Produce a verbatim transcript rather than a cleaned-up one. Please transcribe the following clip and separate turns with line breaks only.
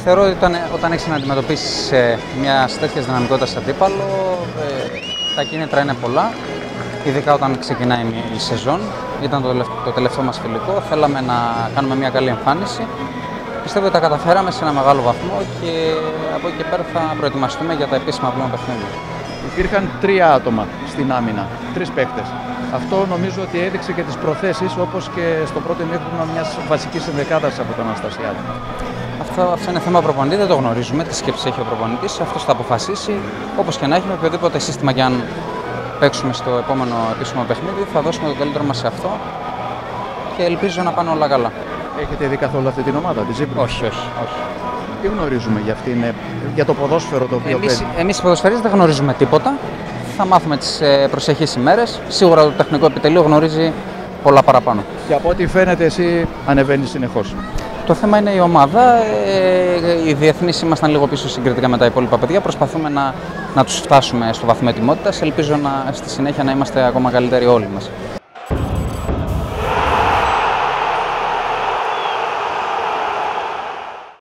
θεωρώ ότι όταν, όταν έχεις να αντιμετωπίσεις ε, μια τέτοια δυναμικότητα αντίπαλο, ε, τα κίνητρα είναι πολλά. Ειδικά όταν ξεκινάει η σεζόν. Ήταν το, το τελευταίο μας φιλικό. Θέλαμε να κάνουμε μια καλή εμφάνιση. Πιστεύω ότι τα καταφέραμε σε ένα μεγάλο βαθμό και από εκεί και πέρα θα προετοιμαστούμε για τα επίσημα πλέον παιχνίδια.
Υπήρχαν τρία άτομα στην άμυνα, τρεις παίκτες. Αυτό νομίζω ότι έδειξε και τις προθέσεις, όπως και στο πρώτο ημίχρονο μιας βασικής ενδεκάδας από τον Αναστασιάδη.
Αυτό, αυτό είναι θέμα προπονητή, δεν το γνωρίζουμε. Τι σκέψη έχει ο προπονητής, αυτός θα αποφασίσει. Όπως και να έχει, με οποιοδήποτε σύστημα και αν παίξουμε στο επόμενο επίσημο παιχνίδι, θα δώσουμε το καλύτερο μας σε αυτό και ελπίζω να πάνε όλα καλά.
Έχετε δει καθόλου αυτή την ομάδα, τη Ζήπρου?
Όχι, όχι, όχι.
Τι γνωρίζουμε για αυτήν, για το ποδόσφαιρο το οποίο
εμείς,
παίζει?
Εμείς οι ποδοσφαιρίστες δεν γνωρίζουμε τίποτα. Θα μάθουμε τις προσεχείς ημέρες. Σίγουρα το τεχνικό επιτελείο γνωρίζει πολλά παραπάνω.
Και από ό,τι φαίνεται εσύ ανεβαίνεις συνεχώς.
Το θέμα είναι η ομάδα. Ε, οι διεθνείς ήμασταν λίγο πίσω συγκριτικά με τα υπόλοιπα παιδιά. Προσπαθούμε να, να τους φτάσουμε στο βαθμό ετοιμότητας. Ελπίζω να, στη συνέχεια να είμαστε ακόμα καλύτεροι όλοι μας.